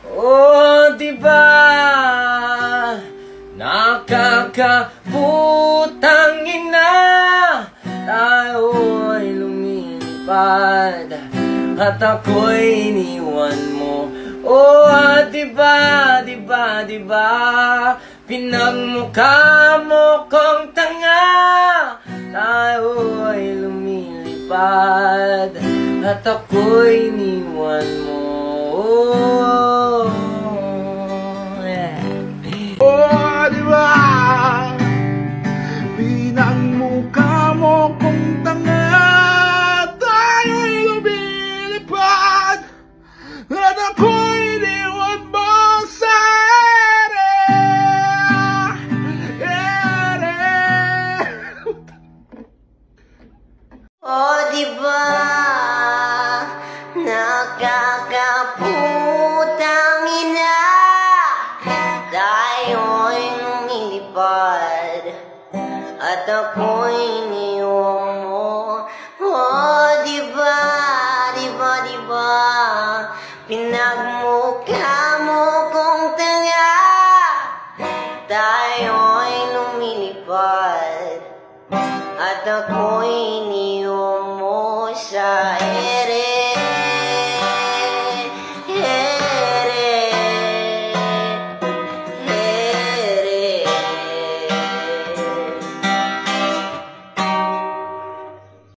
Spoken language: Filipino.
Oh, diba? Nakakaputang ina, tayo'y lumilipad at ako'y iniwan mo. Oh, diba, diba, diba? Pinagmukha mo kong tanga, tayo'y lumilipad at ako'y iniwan mo. Oh, diba? Pinagmukha mo kong tanga, tayo'y lumilipad at ako'y iniwan mo sa ere. Oh, diba? Nakakaputang ina, tayo'y lumilipad at ako'y iniwan mo. Oh, diba? Diba, diba? Pinagmukha mo kong tanga, tayo'y lumilipad at ako'y iniwan mo sa